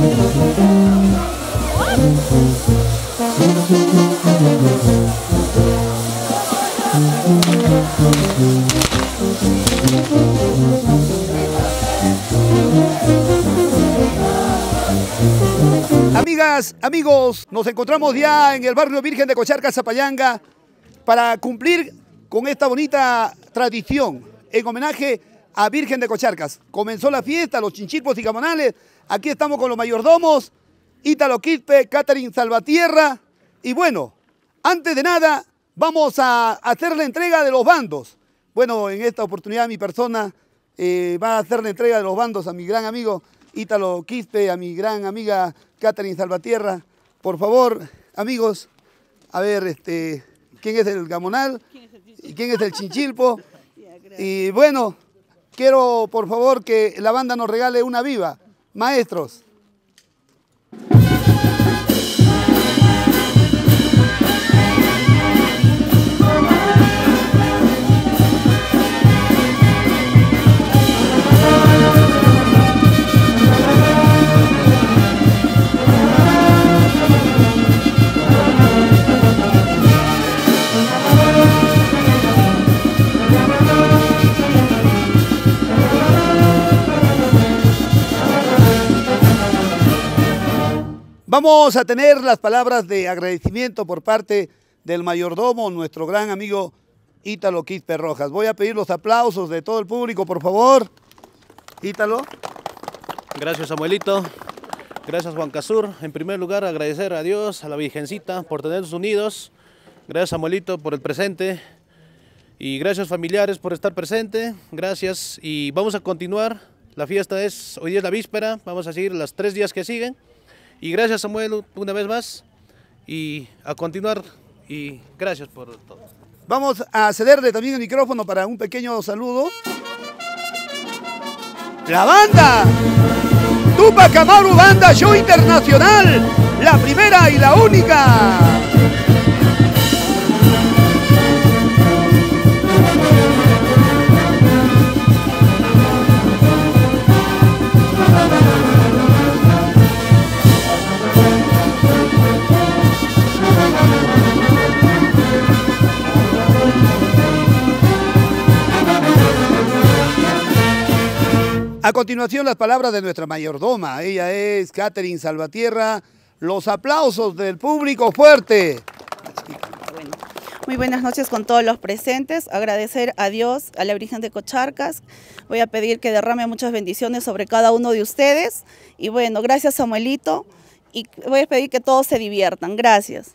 Amigas, amigos, nos encontramos ya en el barrio Virgen de Cocharcas, Zapayanga, para cumplir con esta bonita tradición en homenaje a Virgen de Cocharcas. Comenzó la fiesta, los chinchilpos y gamonales. Aquí estamos con los mayordomos, Ítalo Quispe, Catherine Salvatierra. Y bueno, antes de nada, vamos a hacer la entrega de los bandos. Bueno, en esta oportunidad mi persona va a hacer la entrega de los bandos a mi gran amigo Ítalo Quispe, a mi gran amiga Catherine Salvatierra. Por favor, amigos, a ver, ¿quién es el gamonal? ¿Y quién es el chinchilpo? Y bueno, quiero por favor que la banda nos regale una viva. Maestros. Vamos a tener las palabras de agradecimiento por parte del mayordomo, nuestro gran amigo Ítalo Quispe Rojas. Voy a pedir los aplausos de todo el público, por favor. Ítalo. Gracias, Samuelito. Gracias, Juan Casur. En primer lugar, agradecer a Dios, a la Virgencita, por tenernos unidos. Gracias, Samuelito, por el presente. Y gracias, familiares, por estar presente. Gracias. Y vamos a continuar. La fiesta hoy día es la víspera. Vamos a seguir los 3 días que siguen. Y gracias, Samuel, una vez más, y a continuar, y gracias por todo. Vamos a cederle también el micrófono para un pequeño saludo. La banda Tupac Amaru Banda Show Internacional, la primera y la única. A continuación, las palabras de nuestra mayordoma. Ella es Catherine Salvatierra. Los aplausos del público fuerte. Bueno, muy buenas noches con todos los presentes. Agradecer a Dios, a la Virgen de Cocharcas. Voy a pedir que derrame muchas bendiciones sobre cada uno de ustedes. Y bueno, gracias, Samuelito. Y voy a pedir que todos se diviertan. Gracias.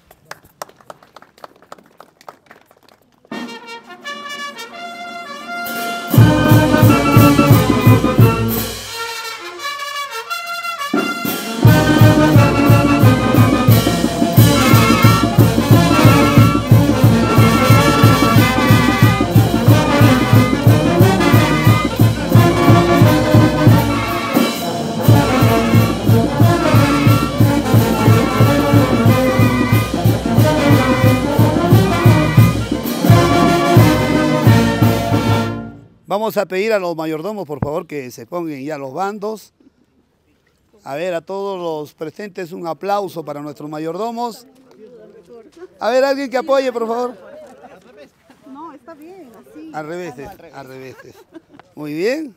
Vamos a pedir a los mayordomos, por favor, que se pongan ya los bandos. A ver, a todos los presentes, un aplauso para nuestros mayordomos. A ver, alguien que apoye, por favor. No, está bien, así. Al revés, al revés. Muy bien.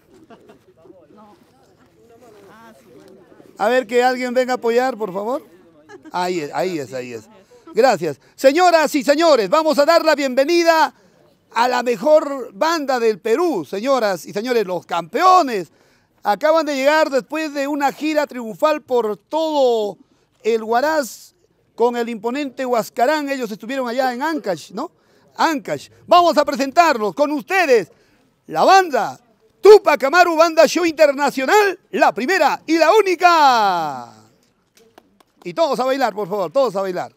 A ver, que alguien venga a apoyar, por favor. Ahí es. Gracias. Señoras y señores, vamos a dar la bienvenida a la mejor banda del Perú, señoras y señores, los campeones. Acaban de llegar después de una gira triunfal por todo el Huaraz con el imponente Huascarán. Ellos estuvieron allá en Ancash, ¿no? Ancash. Vamos a presentarlos con ustedes, la banda Tupac Amaru Banda Show Internacional, la primera y la única. Y todos a bailar, por favor, todos a bailar.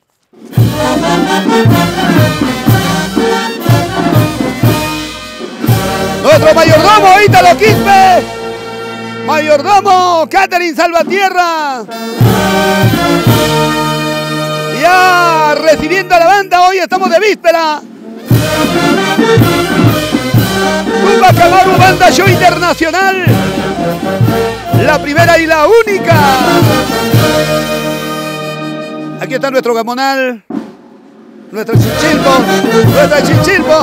Nuestro mayordomo Ítalo Quispe, mayordomo Catherine Salvatierra, ya recibiendo a la banda. Hoy estamos de víspera. Tupac Amaru Banda Show Internacional, la primera y la única. Aquí está nuestro gamonal, nuestro chinchilpo, nuestra chinchilpo.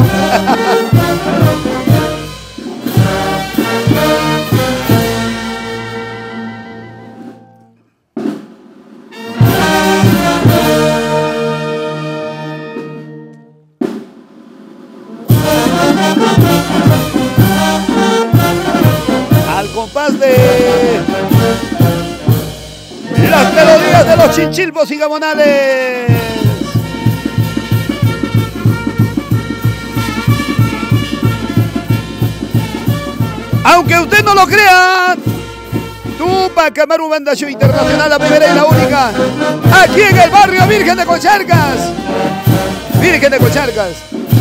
Al compás de las melodías de los chinchilpos y gamonales. Aunque usted no lo crea, Tupac Amaru Banda Show Internacional, la primera y la única, aquí en el barrio Virgen de Cocharcas. Virgen de Cocharcas.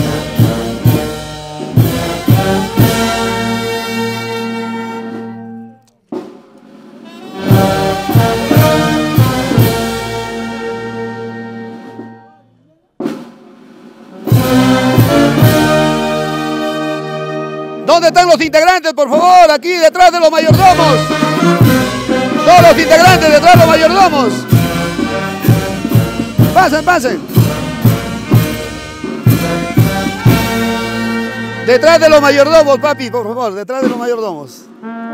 ¿Dónde están los integrantes, por favor? Aquí detrás de los mayordomos. Todos los integrantes detrás de los mayordomos. Pasen, pasen. Detrás de los mayordomos, papi, por favor, detrás de los mayordomos.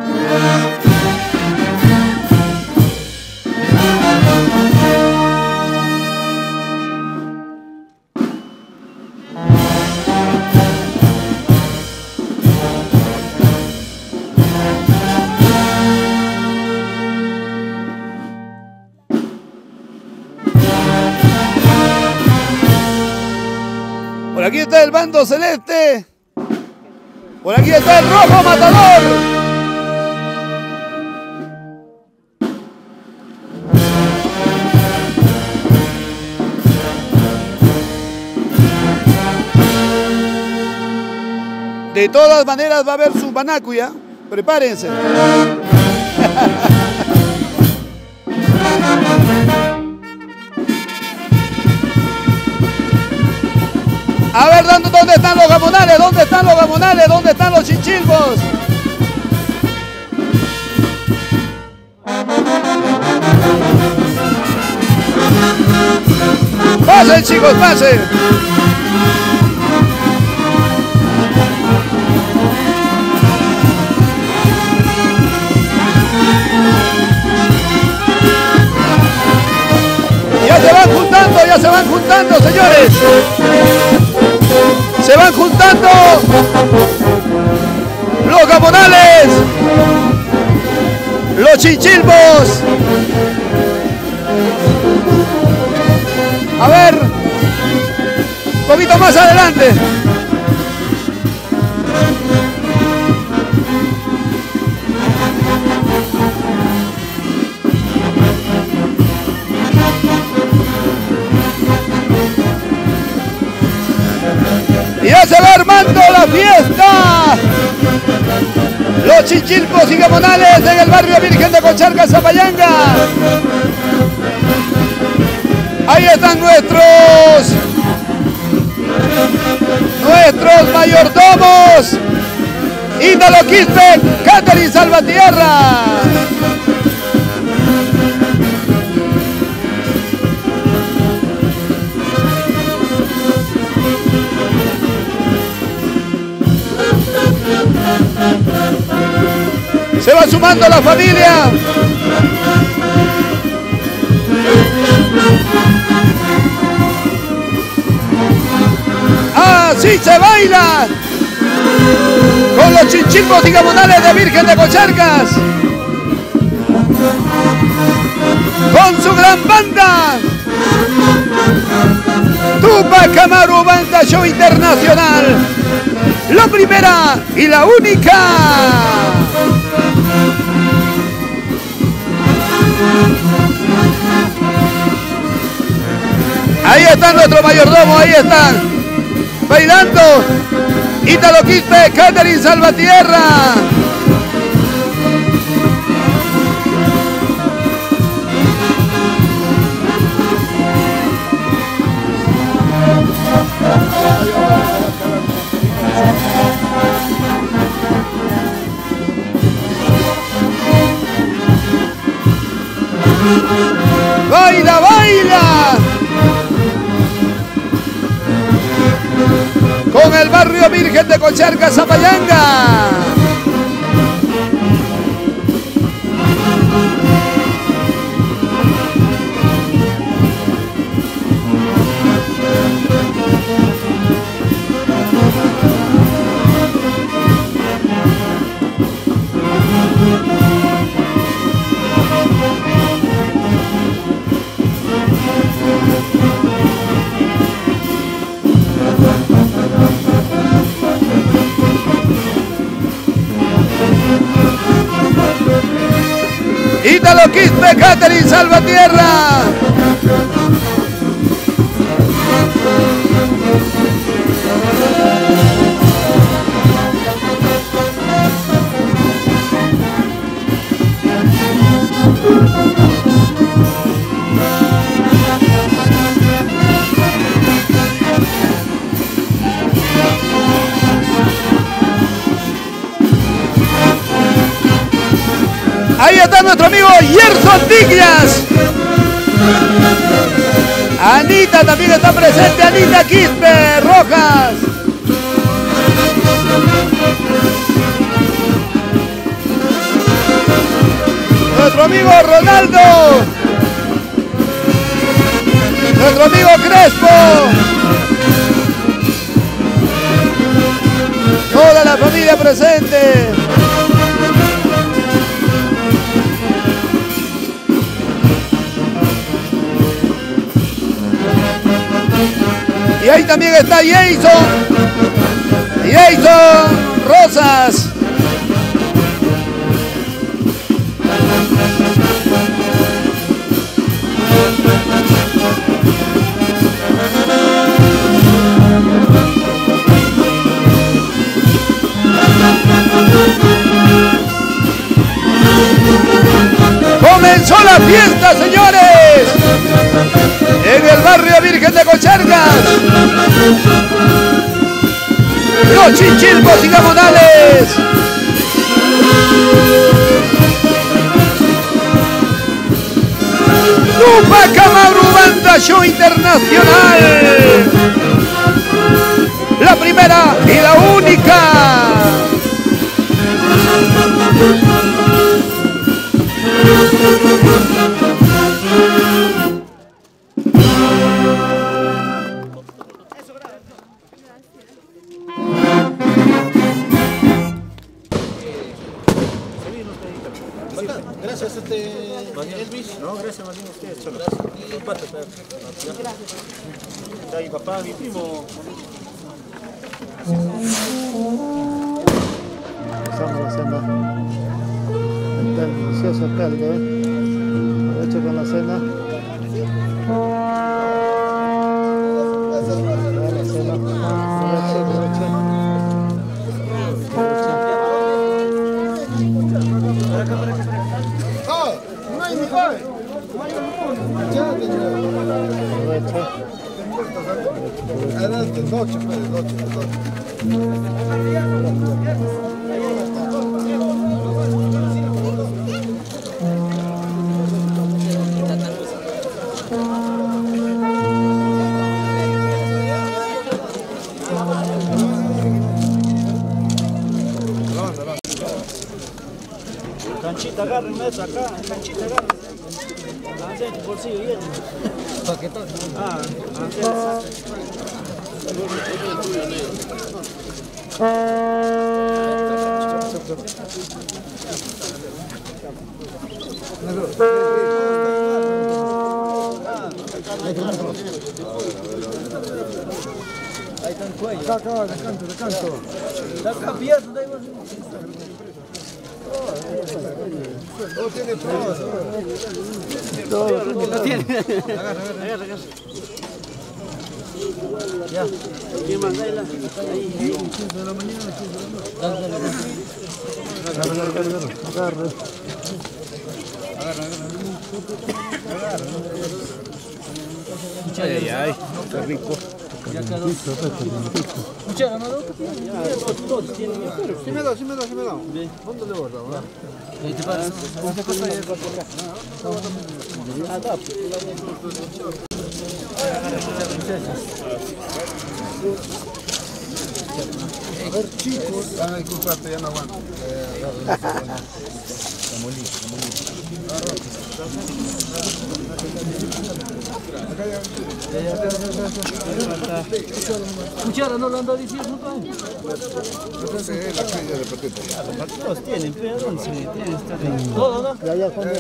Por aquí está el bando celeste. Por aquí está el rojo matador. De todas maneras va a haber su banacuya. Prepárense. A ver, ¿dónde están los gamonales? ¿Dónde están los gamonales? ¿Dónde están los chinchilpos? Pasen, chicos, pasen. Ya se van juntando, señores. Se van juntando los gamonales, los chinchilpos. A ver, un poquito más adelante. Ya se va armando la fiesta. Los chinchilpos y gamonales en el barrio Virgen de Cocharcas, Zapayanga. Ahí están nuestros mayordomos. Ítalo Quispe, Catherine Salvatierra. Se va sumando la familia. Así se baila con los chinchilpos y gamonales de Virgen de Cocharcas, con su gran banda Tupac Amaru Banda Show Internacional, la primera y la única. Ahí está nuestro mayordomo, ahí están bailando Ítalo Quispe, Catherine Salvatierra. ¡Baila, baila! Con el barrio Virgen de Cocharcas, Zapayanga. Ítalo Quispe, Catherine Salvatierra. Ahí está nuestro amigo Yerson Dignas. Anita también está presente, Anita Quispe Rojas. Nuestro amigo Ronaldo. Nuestro amigo Crespo. Toda la familia presente. Y ahí también está Jason Rosas. Comenzó la fiesta, señores, en el barrio Virgen de Cocharcas. Los Chinchilpos y Gamonales. Tupac Amaru Banda Show Internacional. La primera y la única. Gracias, Elvis. No, gracias, más bien ustedes. Gracias. Está mi papá, mi primo. Pasamos la cena. El delicioso caldo, hecho con la cena. La cena. Leche. Adelante, noche. Canchita, agárrenme eso acá, canchita, agárrenme. Adentro, bolsillo lleno. Paquetón. Ah, ahí está el cuello. Acá, de canto. Está cambiando, da igual. Todo tiene todo. Todo tiene. Agarra. Ya. ¿Quién más? Ahí. 15 de la mañana, 15 de la mañana. Agarra. Ay, qué rico. Ya quedó. Cuchara, ¿no? Todos tienen. Sí me da. ¿Dónde le borra? A ver, chicos. Ah, disculpate, ya no aguanto. Cuchara, no lo ando diciendo, pa. No sé, la calle de patito. Los tienen, pero ¿dónde se tienen? Todo, ¿no? Ya, ya, Juan.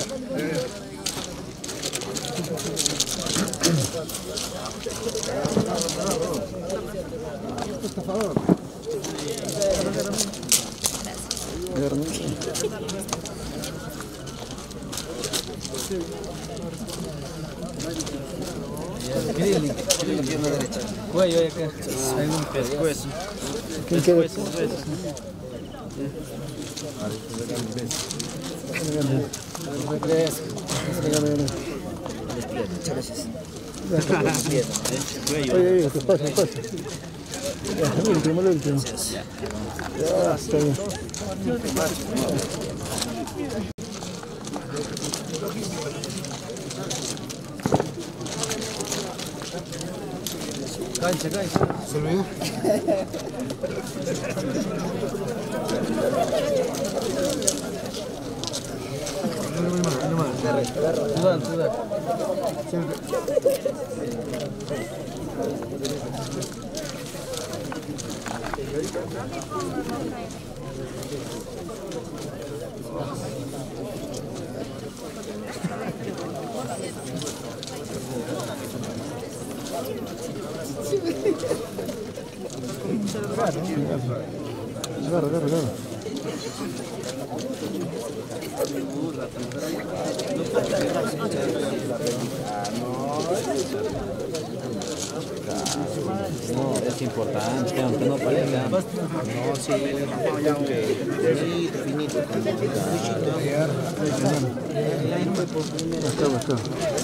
Cuello, acá. Hay un pescuezo. Pescuezo. Oye, que pase, pase. El último, el último. Ya, está bien. Cancha. ¿Se olvidó? Sudán. Agarra. No, es importante, aunque no parezca. No, sí, ya un finito, finito. Acá.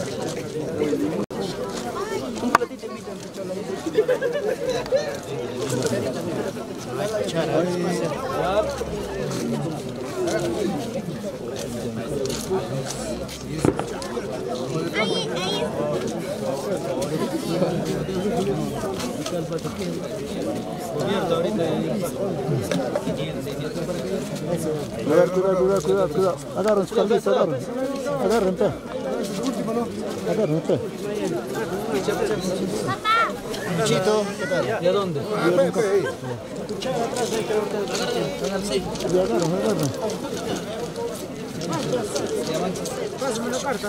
Cuidado. Agarren su caldito, agarren, pe. Agarren, pe. Chito, ¿qué tal? ¿Y a dónde? Agarren. Pásame la carta.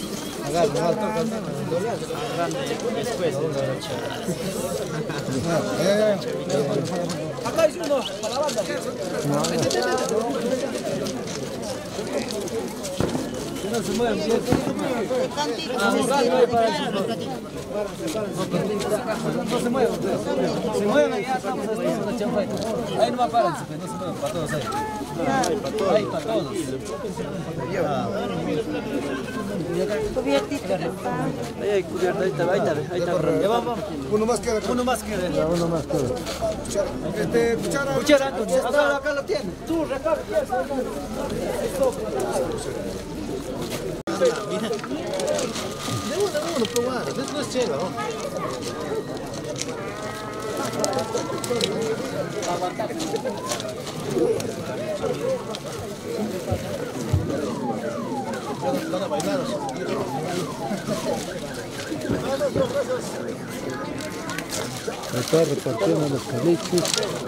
Acá hay uno, para la banda. No se muevan, no se muevan. Se mueven, ya estamos haciendo una chamba. Ahí no va a parar, no se muevan, para todos ahí. Ahí, para todos. Cubiertita. Ahí hay cubierta, ahí está. Ya vamos. Uno más queda. Uno más que Cuchara, acá lo tienes. Tú, recarte. De uno, probar. Después llega, ¿no? Van a bailar. Está repartiendo los calichis.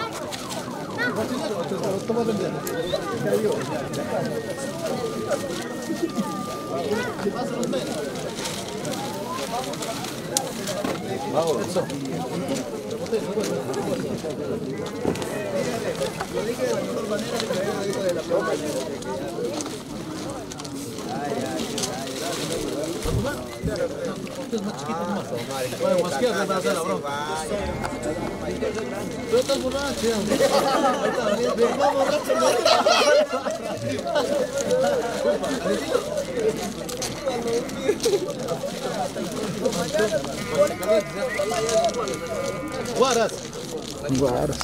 Tú estás borracho. Guaras. Guaras.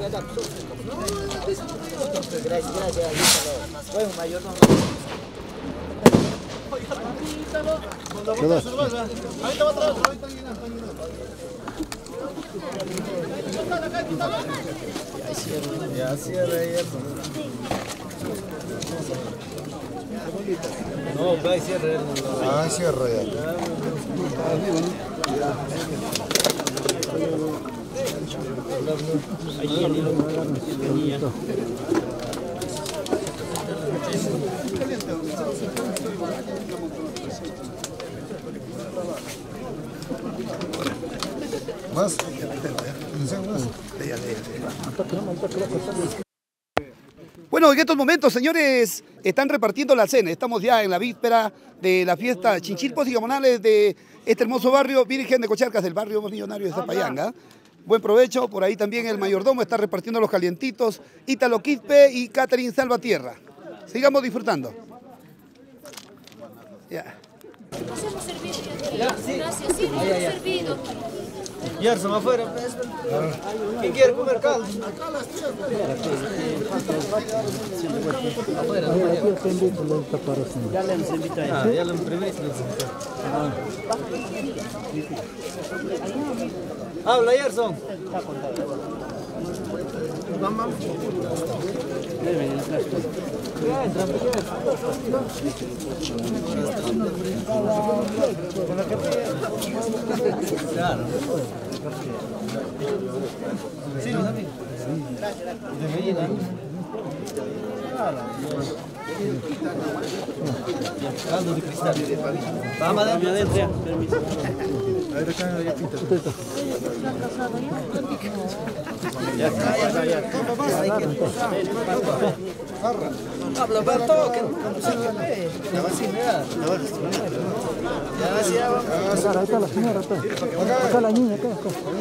Ya cierra ahí. No, va a cierra. Ah, cierra ya. ¿Más? Bueno, en estos momentos, señores, están repartiendo la cena. Estamos ya en la víspera de la fiesta Chinchilpos y Gamonales de este hermoso barrio Virgen de Cocharcas, del barrio millonario de Zapayanga. Buen provecho. Por ahí también el mayordomo está repartiendo los calientitos. Ítalo Quispe y Catherine Salvatierra. Sigamos disfrutando. Ya. Nos hemos servido ya. Gracias, sí, nos hemos servido. Yerson afuera. ¿Quién quiere comer caldo? Ya le hemos invitado. Ya le hemos previsto. Habla, Yerson. Claro. Sí, caldo de cristal. Vamos adentro. Permiso. Habla para todo. Ahí está la señora, acá la niña, acá.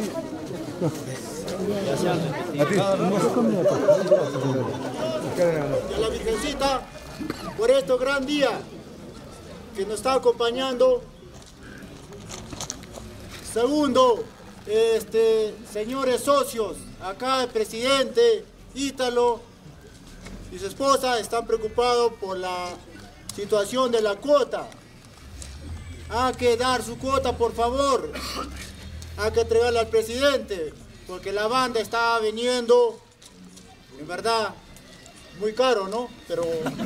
La Virgencita, por este gran día que nos está acompañando. Segundo, señores socios, acá el presidente Ítalo y su esposa están preocupados por la situación de la cuota. Hay que dar su cuota, por favor. Hay que entregarla al presidente, porque la banda está viniendo, en verdad, muy caro, ¿no? Pero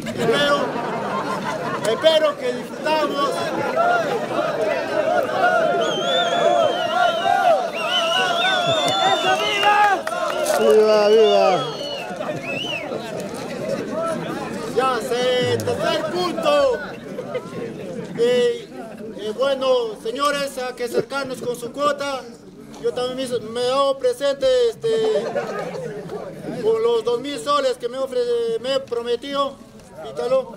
espero que disfrutamos. ¡Viva, viva! Ya, tercer punto. Bueno, señores, hay que acercarnos con su cuota. Yo también me hago presente con los 2.000 soles que me he prometido. Ítalo.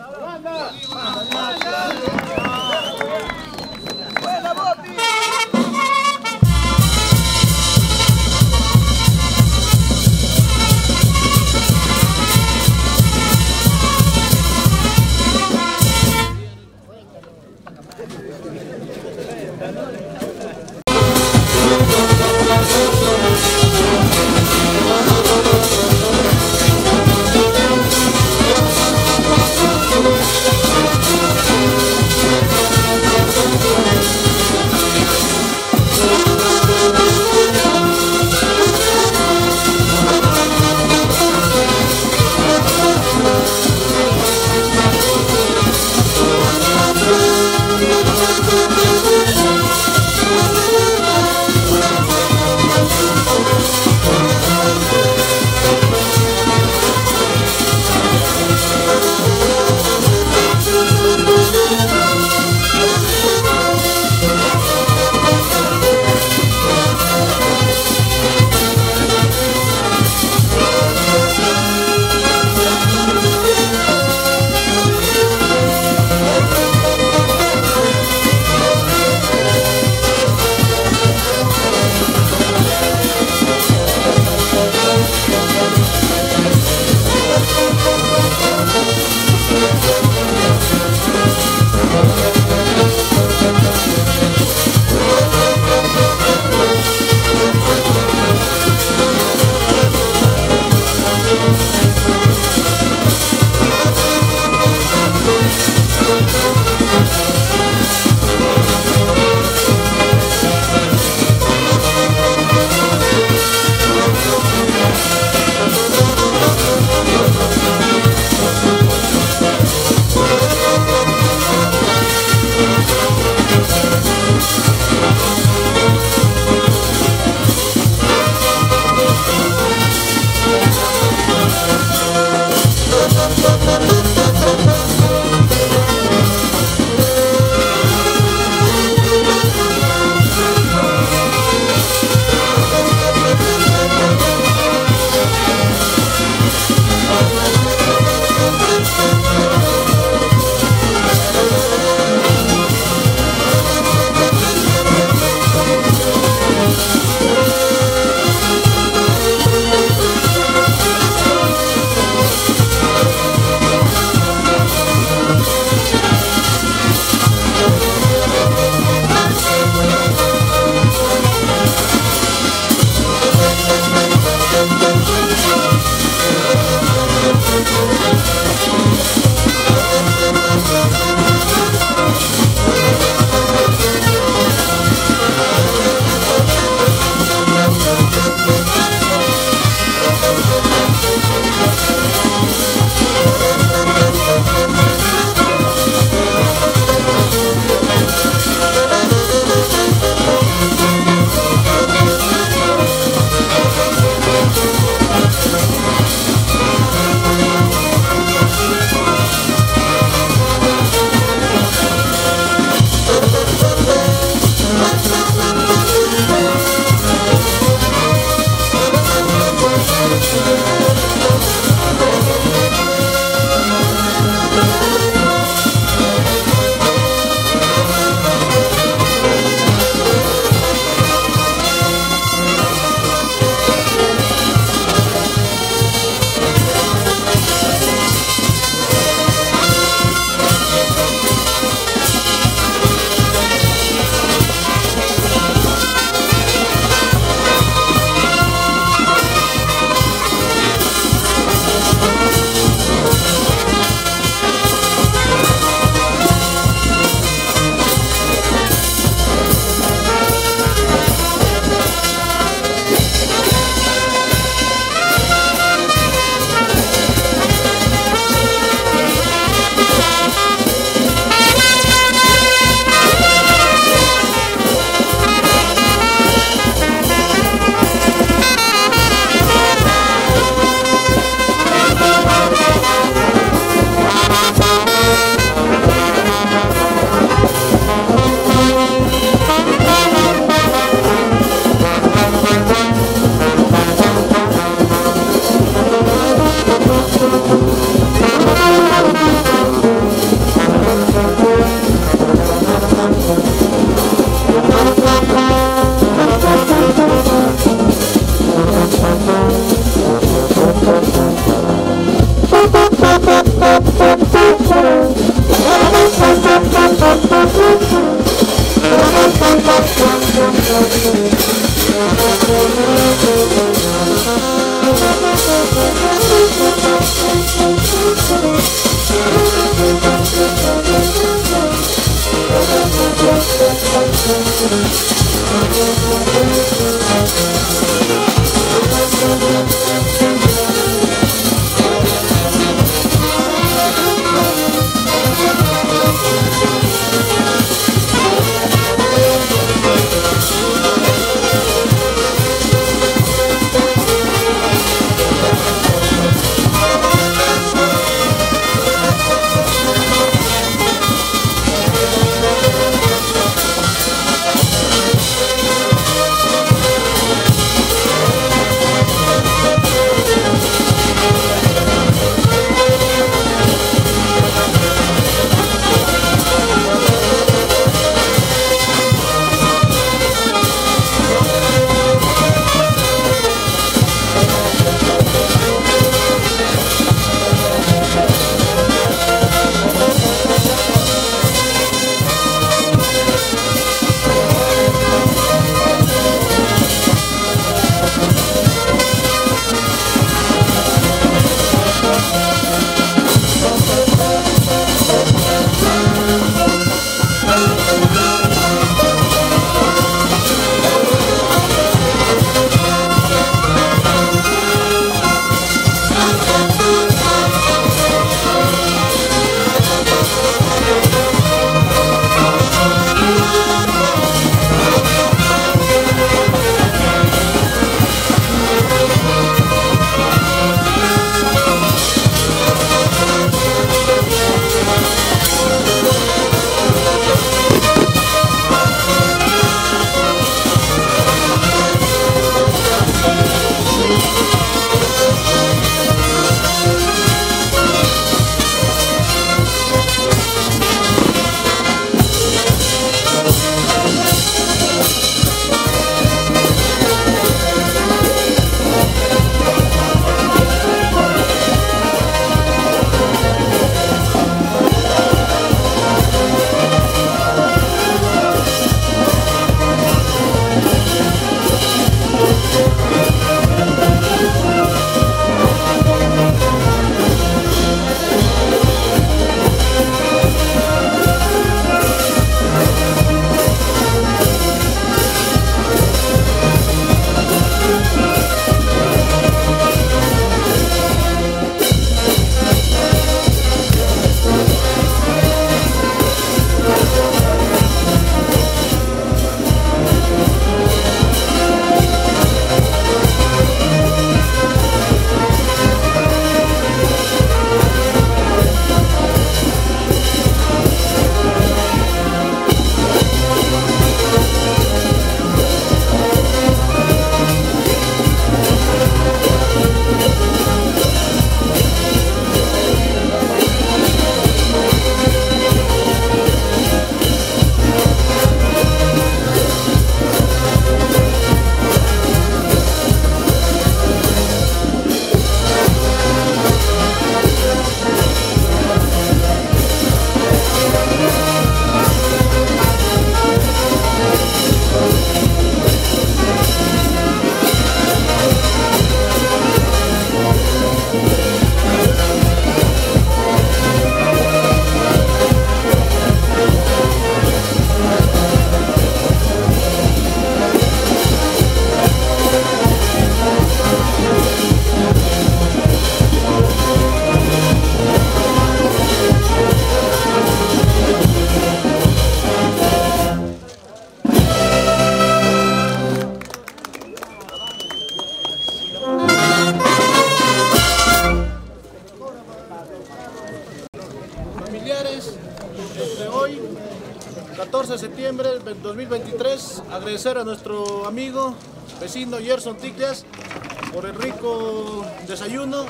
14 de septiembre del 2023, agradecer a nuestro amigo, vecino Gerson Ticlias por el rico cena,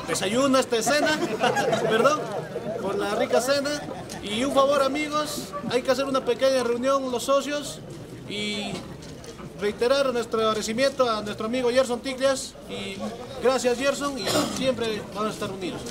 perdón, por la rica cena. Y un favor, amigos, hay que hacer una pequeña reunión los socios y reiterar nuestro agradecimiento a nuestro amigo Gerson Ticlias. Y gracias, Gerson, y siempre vamos a estar unidos.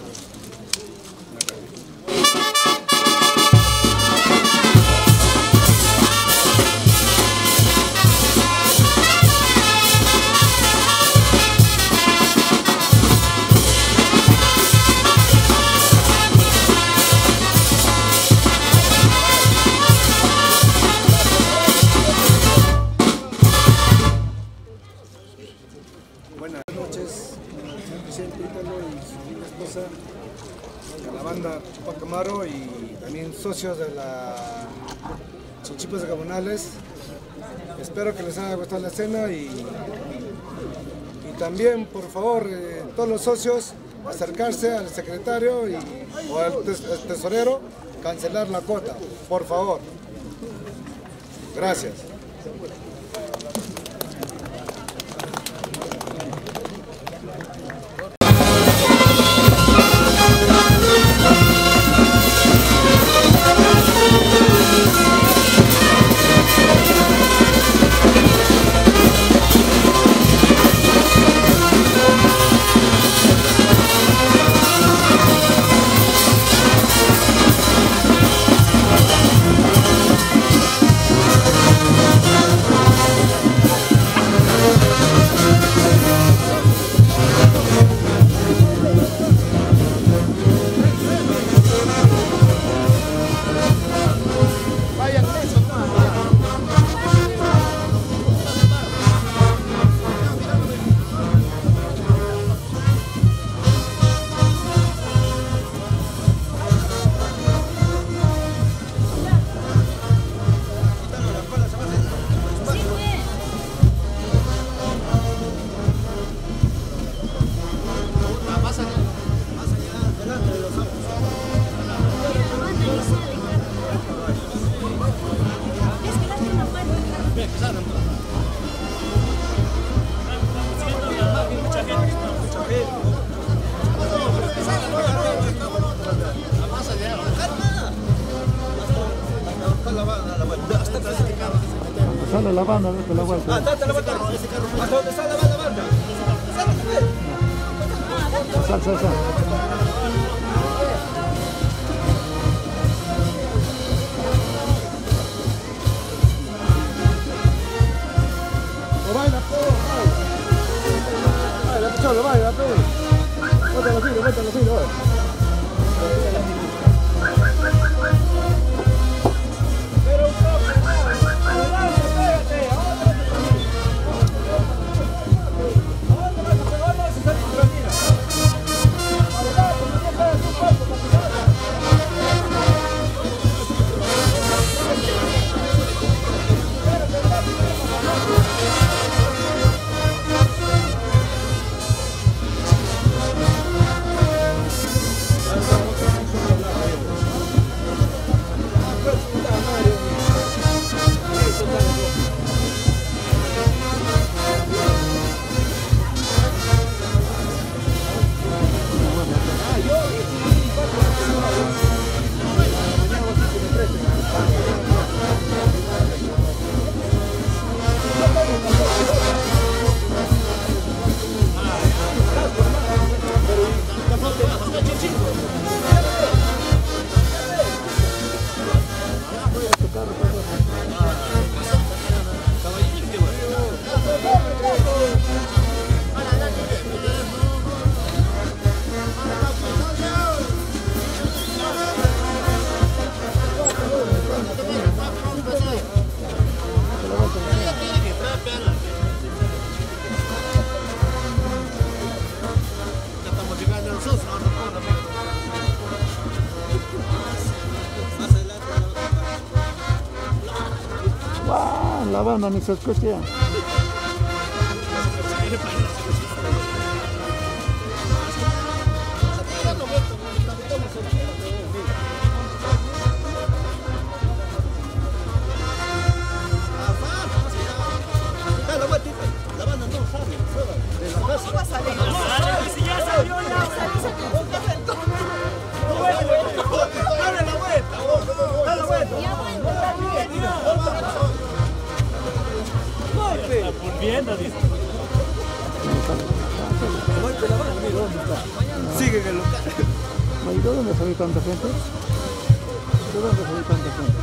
son socios de la Chinchipas de Gabonales. Espero que les haya gustado la cena y también, por favor, todos los socios acercarse al secretario o al tesorero, cancelar la cuota, por favor. Gracias. Sale la banda, vete la vuelta. ¿Hasta dónde está la banda? Sal. Baila, Bótalo, filo. La banda ni se escucha. Sigue en el local. ¿Y de dónde salió tanta gente? ¿De dónde salió tanta gente?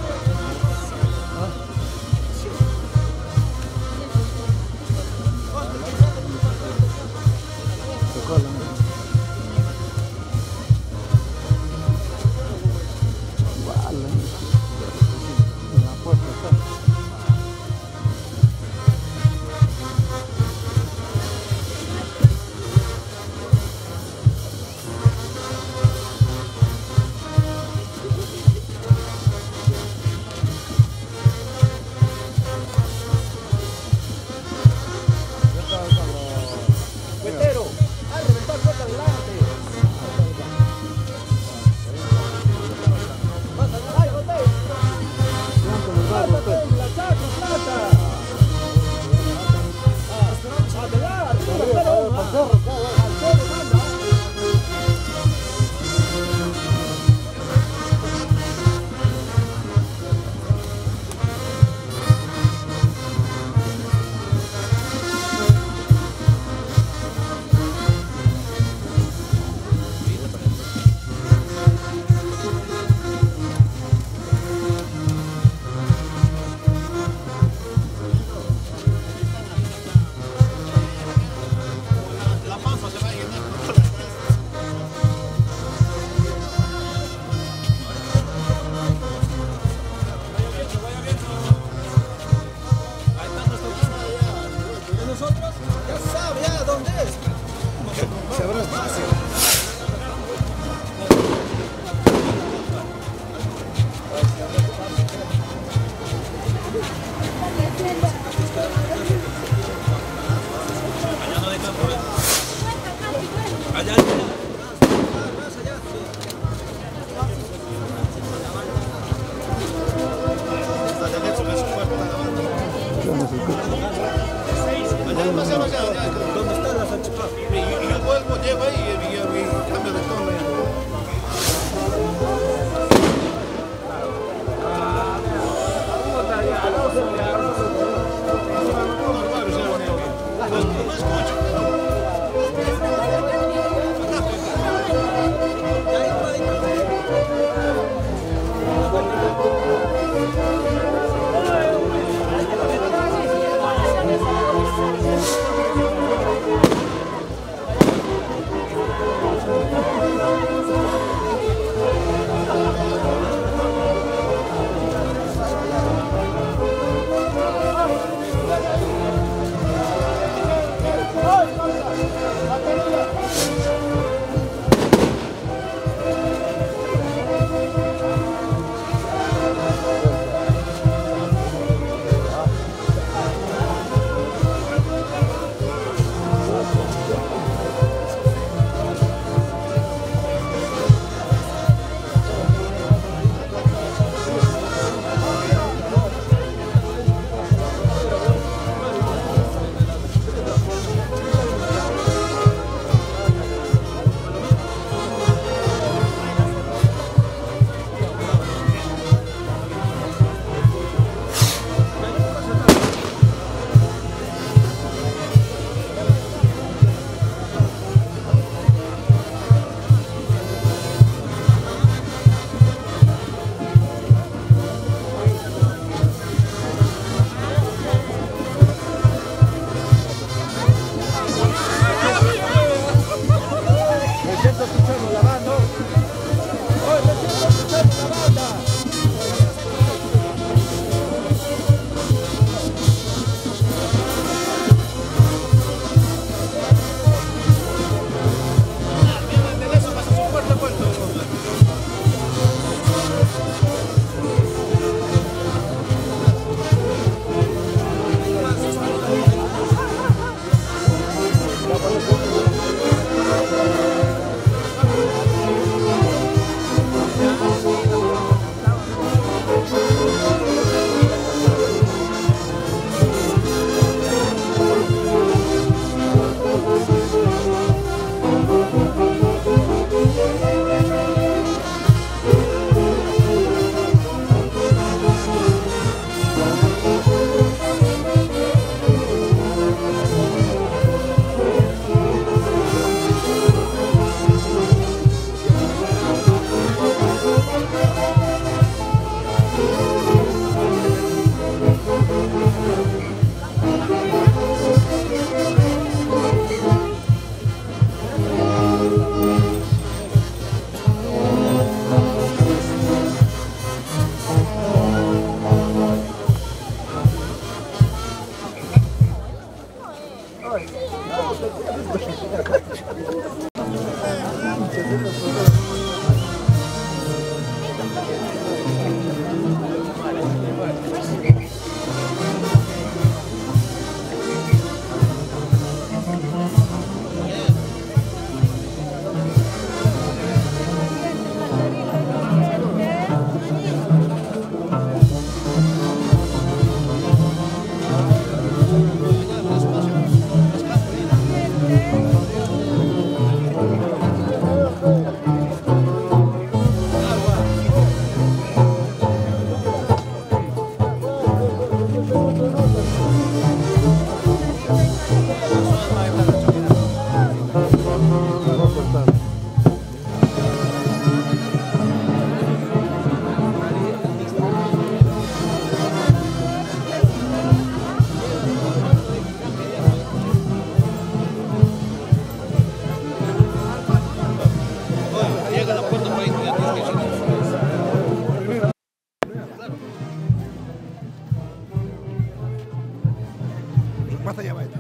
Basta ya, maestro.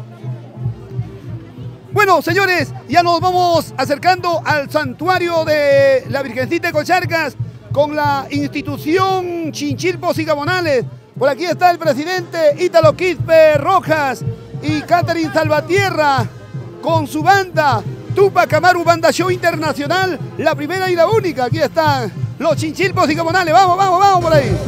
Bueno, señores, ya nos vamos acercando al santuario de la Virgencita de Cocharcas con la institución Chinchilpos y Gabonales. Por aquí está el presidente Ítalo Quispe Rojas y Catherine Salvatierra con su banda Tupac Amaru Banda Show Internacional, la primera y la única. Aquí están los Chinchilpos y Gabonales. Vamos, vamos, vamos por ahí.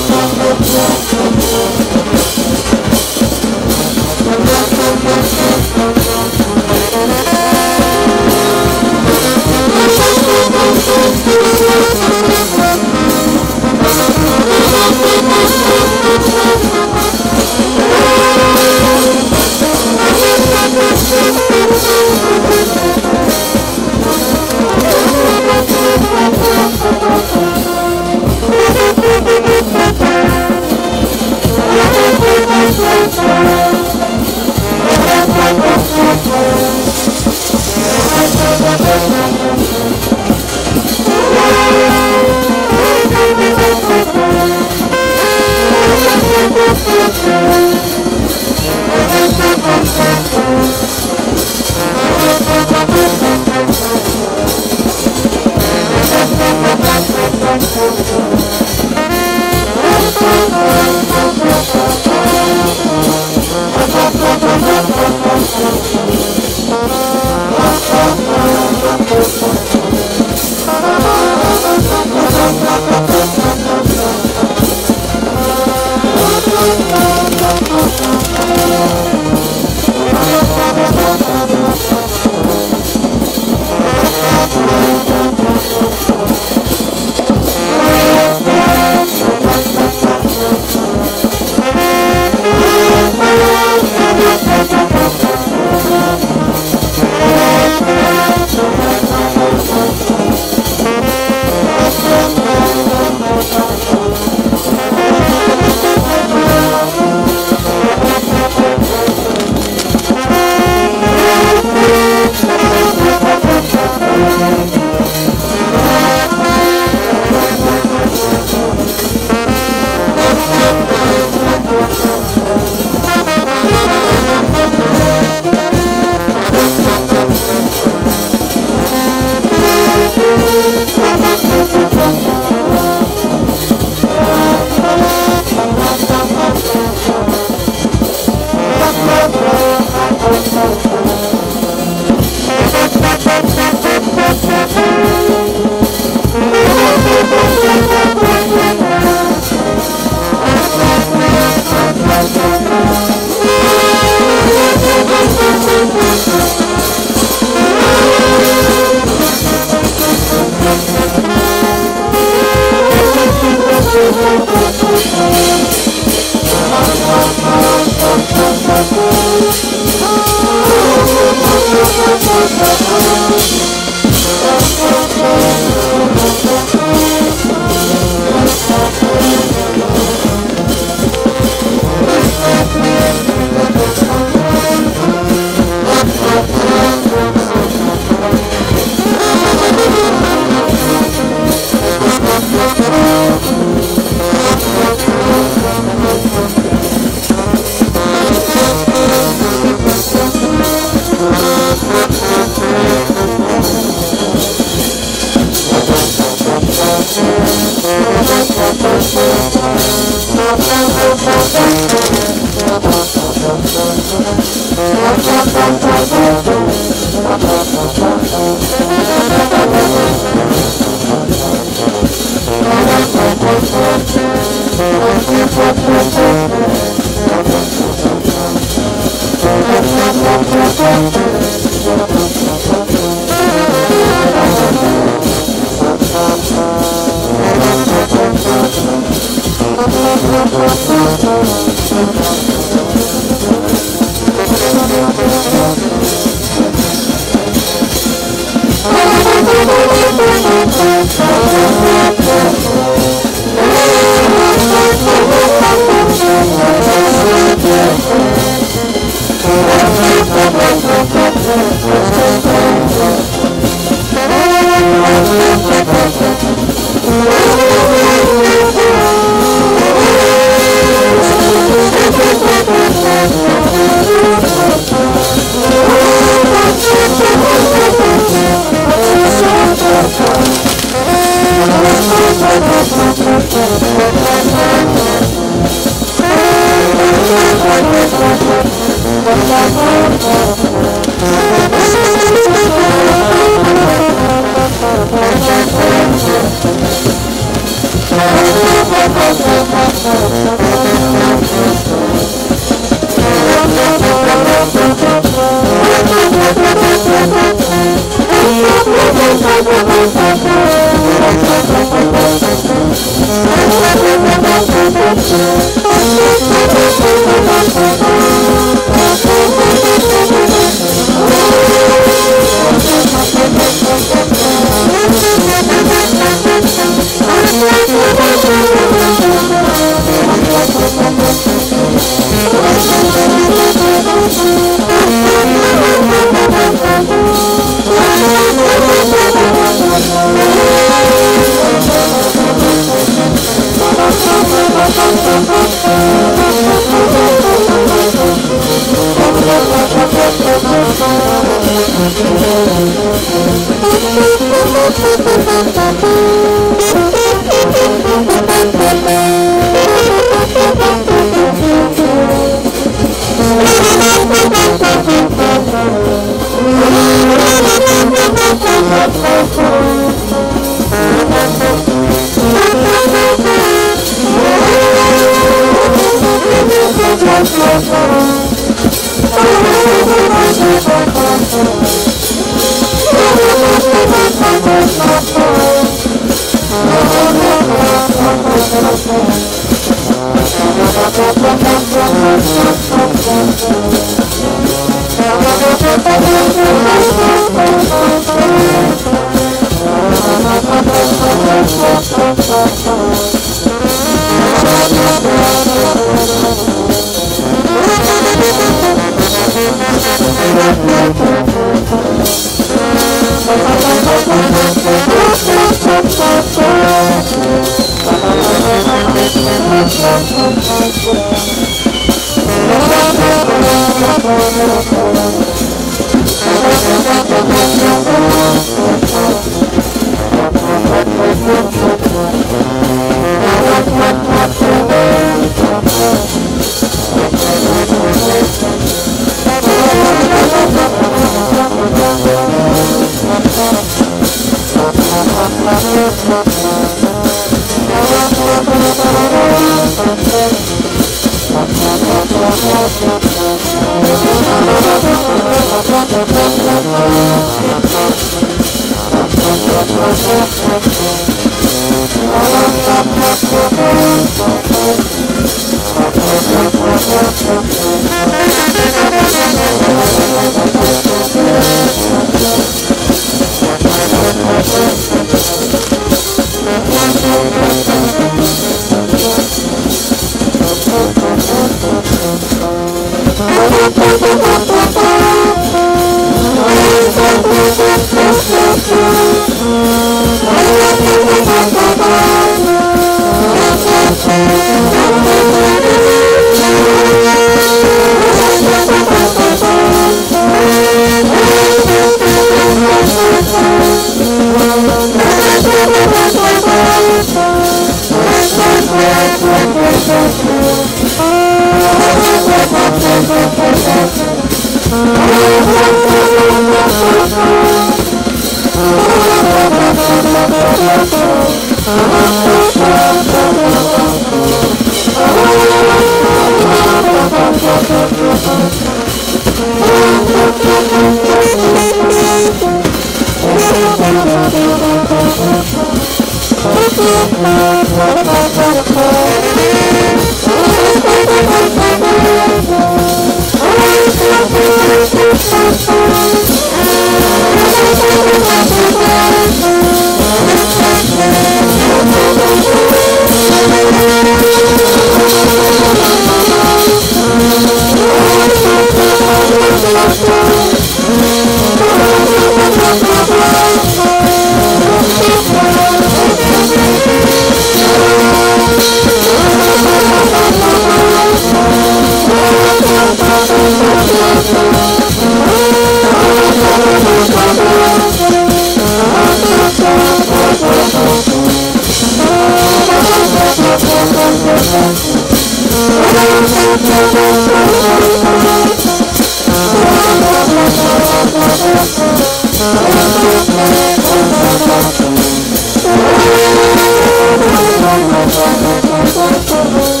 Thank you.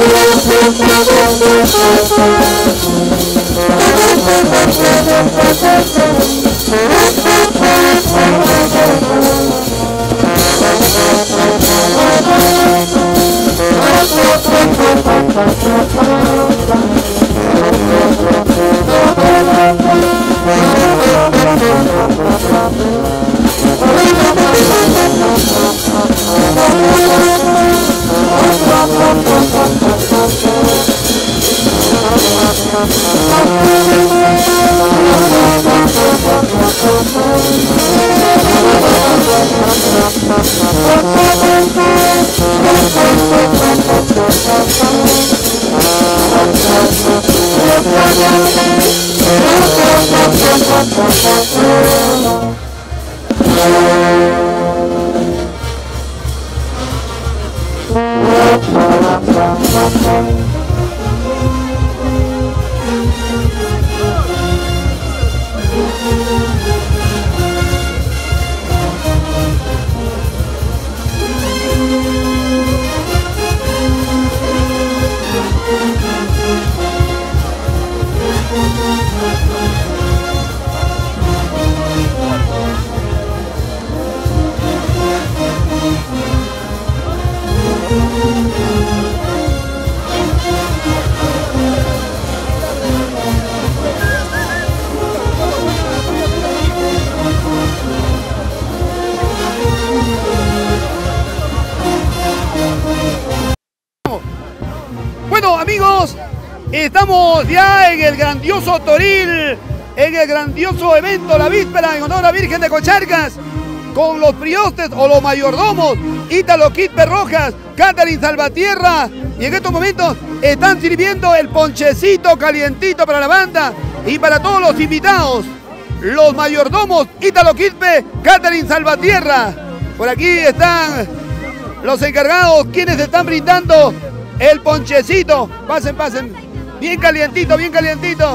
Bueno, amigos, estamos ya en el grandioso Toril, en el grandioso evento, la víspera en honor a Virgen de Cocharcas, con los priostes o los mayordomos, Ítalo Quispe Rojas, Catherine Salvatierra, y en estos momentos están sirviendo el ponchecito calientito para la banda y para todos los invitados. Los mayordomos, Ítalo Quispe, Catherine Salvatierra. Por aquí están los encargados, quienes están brindando el ponchecito. Pasen, pasen. Bien calientito, bien calientito.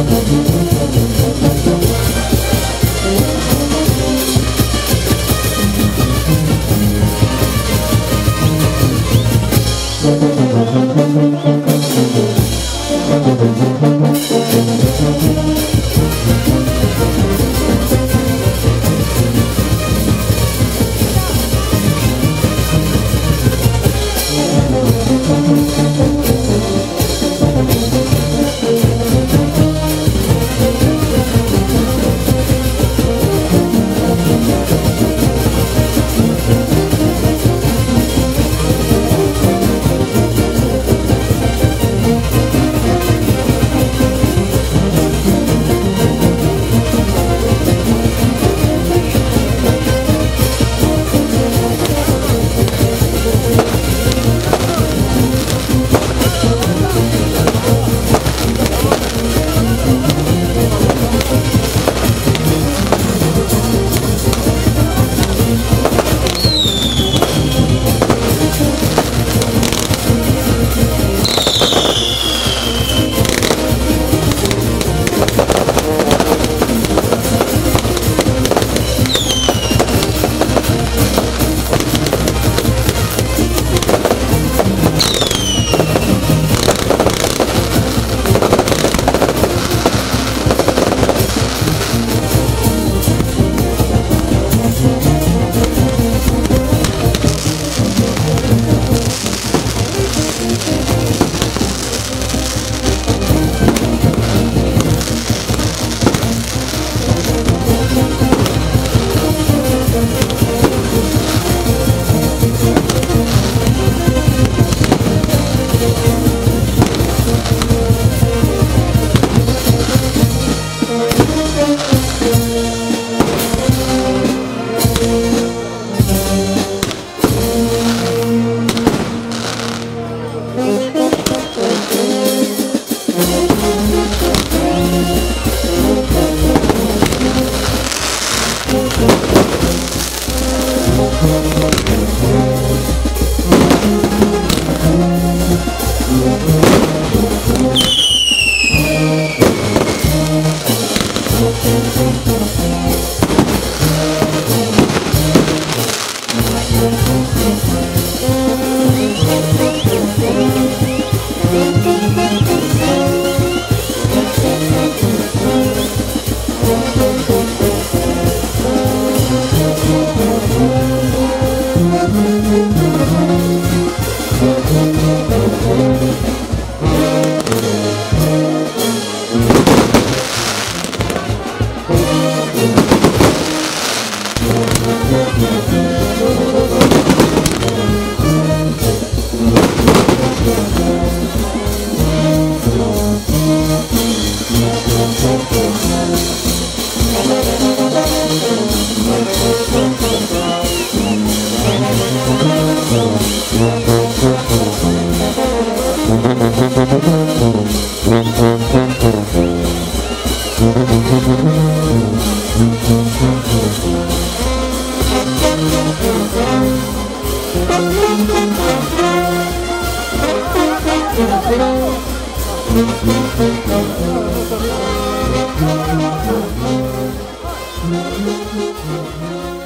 Thank you.